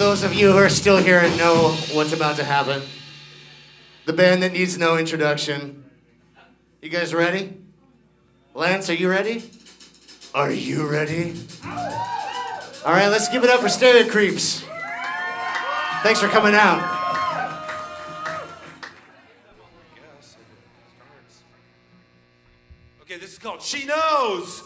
those of you who are still here and know what's about to happen. The band that needs no introduction. You guys ready? Lance, are you ready? Are you ready? All right, let's give it up for Stereo Creeps. Thanks for coming out. Okay, this is called She Knows.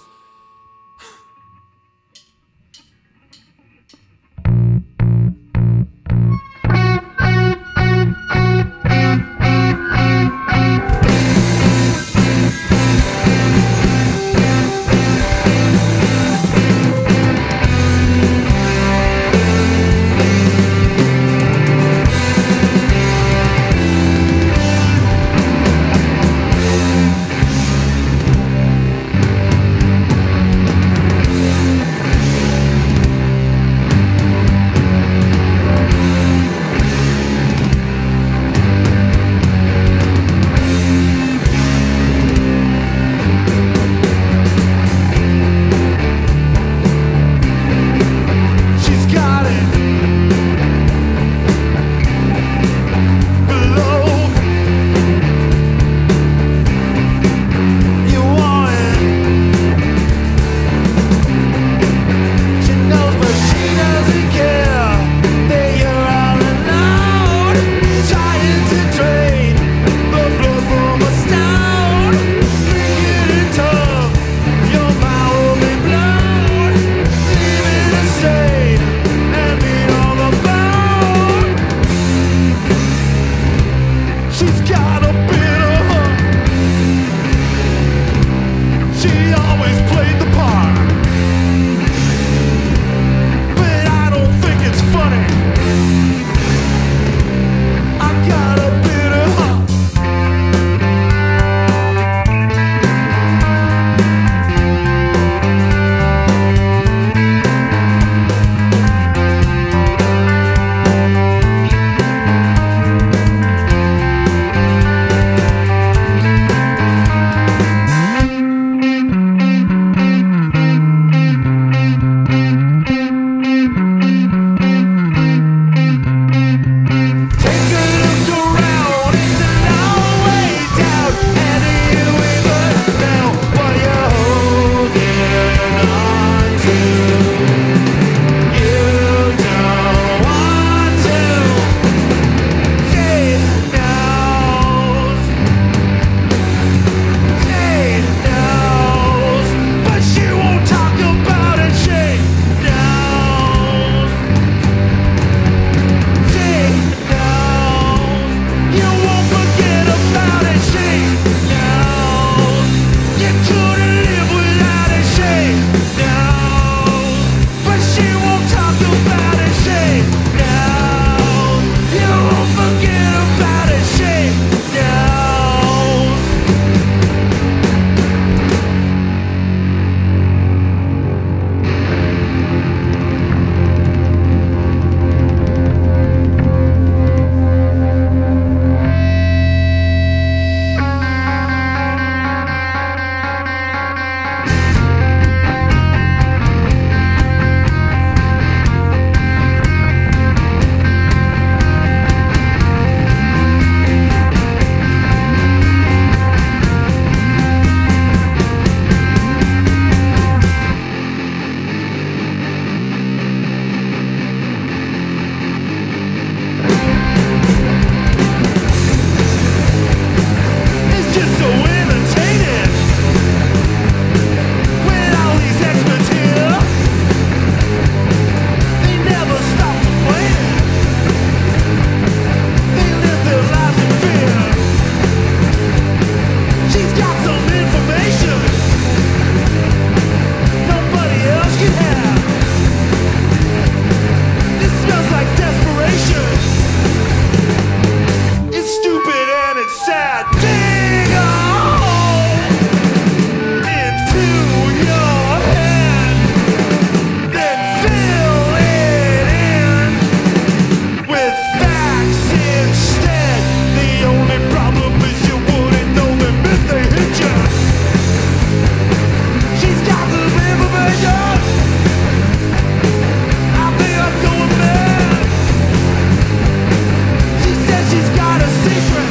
she's got a secret.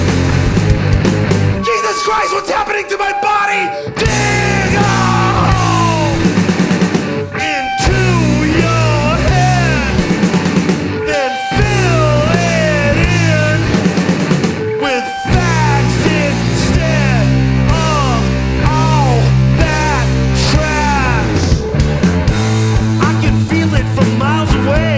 Jesus Christ, what's happening to my body? Dig a hole into your head, then fill it in with facts instead of all that trash. I can feel it from miles away.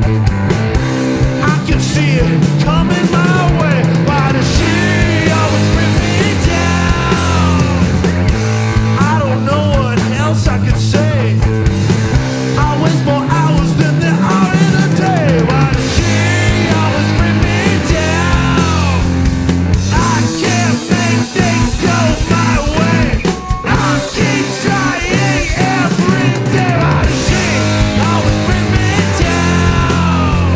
I can see it coming my way. Why does she always bring me down? I don't know what else I could say. I waste more hours than there are in a day. Why does she always bring me down? I can't make things go my way. I keep trying every day. Why does she always bring me down?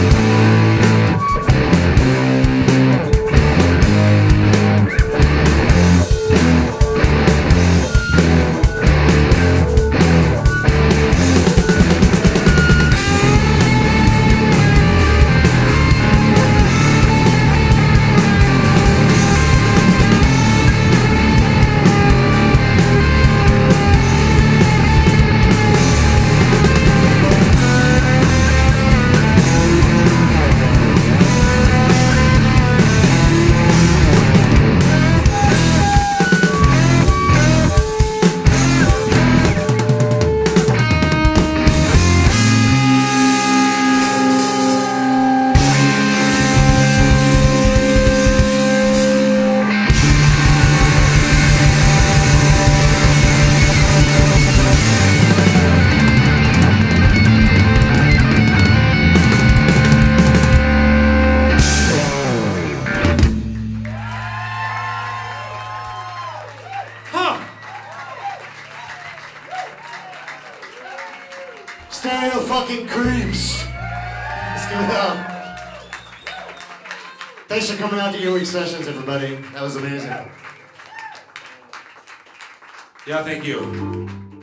Stereo fucking creeps. Let's give it up. Thanks for coming out to Earwig Sessions, everybody. That was amazing. Yeah, thank you.